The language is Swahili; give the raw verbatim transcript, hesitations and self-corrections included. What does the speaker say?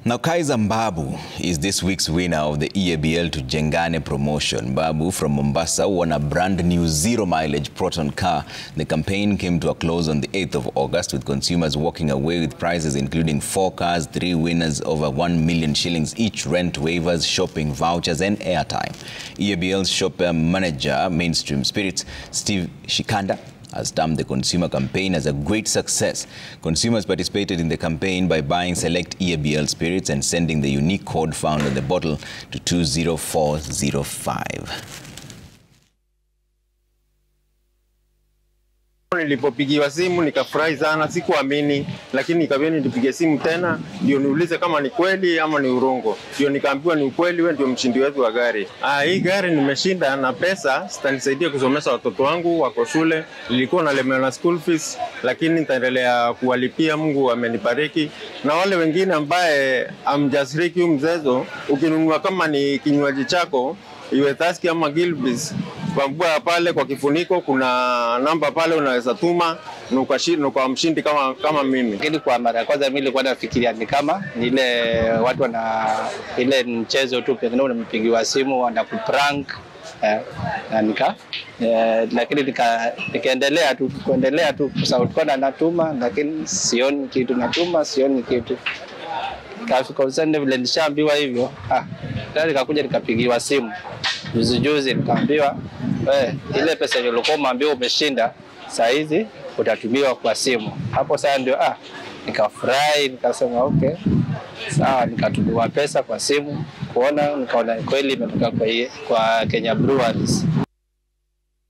Now, Kaisa Mbaabu is this week's winner of the Eabl Tujengane promotion. Mbaabu from Mombasa won a brand new zero-mileage Proton car. The campaign came to a close on the eighth of August, with consumers walking away with prizes including four cars, three winners over one million shillings each, rent waivers, shopping vouchers and airtime. Eabl's shopper manager, Mainstream Spirits, Steve Shikanda, has termed the consumer campaign as a great success. Consumers participated in the campaign by buying select Eabl spirits and sending the unique code found on the bottle to two zero four zero five. Nilipopigiwa simu nikafurahi sana, sikuamini, lakini nikabeni nipige simu tena ndio niulize kama ni kweli ama ni urongo. Ndio nikaambiwa ni ukweli, wewe ndio mshindi wetu wa gari. Ah, hii gari nimeshinda na pesa zitanisaidia kusomesha watoto wangu wako shule. Nilikuwa nalemewa na school fees, lakini nitaendelea kuwalipia. Mungu amenibariki. Na wale wengine ambaye amjasiriki mzezo, ukinunua kama ni kinywaji chako iwe taski ama Gilbis, kwa pale kwa kifuniko kuna namba pale unaweza tuma na ukashinda kwa mshindi kama kama mimi. Lakini kwa mara kwanza mimi nilikuwa nafikiria ni kama ile watu wana ile mchezo tu, pengine unampigiwa simu wanakuprank eh, na nika eh, lakini nika nikaendelea tu kuendelea tu kwa sababu tulikuwa natuma, lakini sioni kitu, natuma sioni kitu. Kafika usende vile nishaambiwa hivyo, ah tayari nikakuja nikapigiwa simu juzi juzi, nikaambiwa eh ile pesa uliokuwa umeambiwa umeshinda saa hizi utatumiwa kwa simu. Hapo sasa ndio ah nikafurahi, nikasema okay sawa, nikatumiwa pesa kwa simu kuona, nikaona kweli imetoka kwa kwa Kenya Breweries.